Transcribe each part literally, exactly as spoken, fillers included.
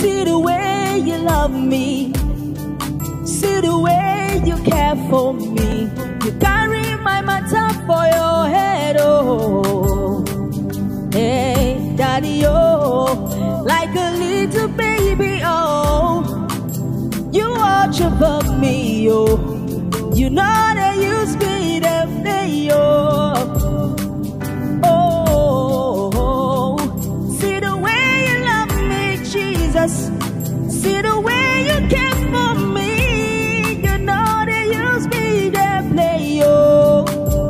See the way you love me. See the way you care for me. You carry my matter for your head, oh. Hey, daddy, oh. Like a little baby, oh. You watch over me, oh. You know they use me, they play, oh. Oh, see the way you love me, Jesus. See the way you care for me. You know they use me, they play, oh.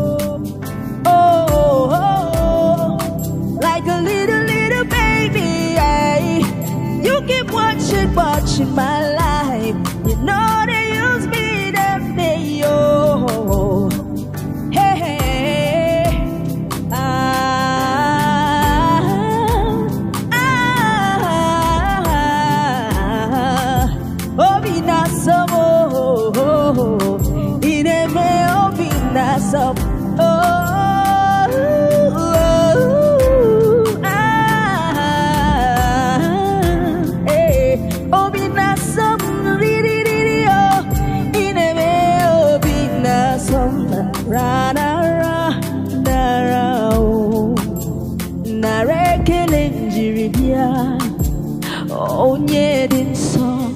Oh, oh, like a little, little baby, eh? You keep watching, watching my life. You know they use me, they play, oh. Hey, hey, ah, ah, obinasom, oh, ineme obinasom, oh, ah, eh, obinasom, riri, riri, oh, ineme obinasom, ra, na, ra, na, ra, oh, na, rekele njiribia, oh, nye din song.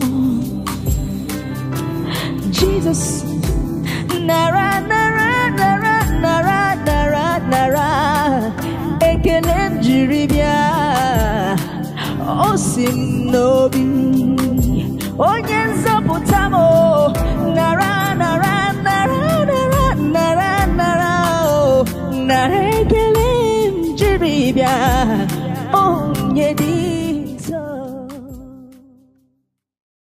Jesus, nara, nara, nara, nara, nara, nara, ekelem jiribia, osim nobi, onyenza potamo, nara, nara, nara, nara, nara, nara, oh, nara, ekelem jiribia, onyedi.